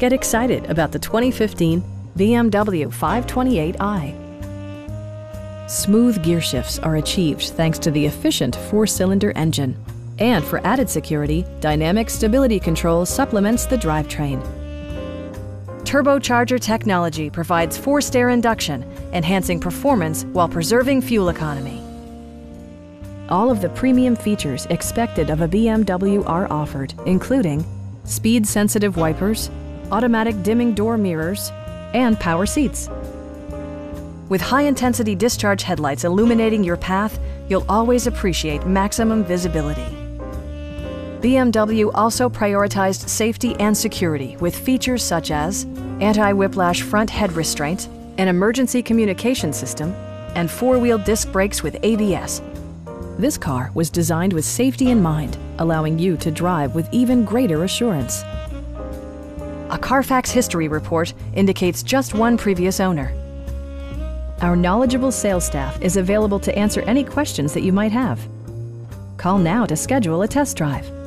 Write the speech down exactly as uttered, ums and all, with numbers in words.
Get excited about the twenty fifteen B M W five twenty-eight i. Smooth gear shifts are achieved thanks to the efficient four-cylinder engine. And for added security, dynamic stability control supplements the drivetrain. Turbocharger technology provides forced air induction, enhancing performance while preserving fuel economy. All of the premium features expected of a B M W are offered, including speed-sensitive wipers, automatic dimming door mirrors, and power seats. With high-intensity discharge headlights illuminating your path, you'll always appreciate maximum visibility. B M W also prioritized safety and security with features such as anti-whiplash front head restraints, an emergency communication system, and four-wheel disc brakes with A B S. This car was designed with safety in mind, allowing you to drive with even greater assurance. A Carfax history report indicates just one previous owner. Our knowledgeable sales staff is available to answer any questions that you might have. Call now to schedule a test drive.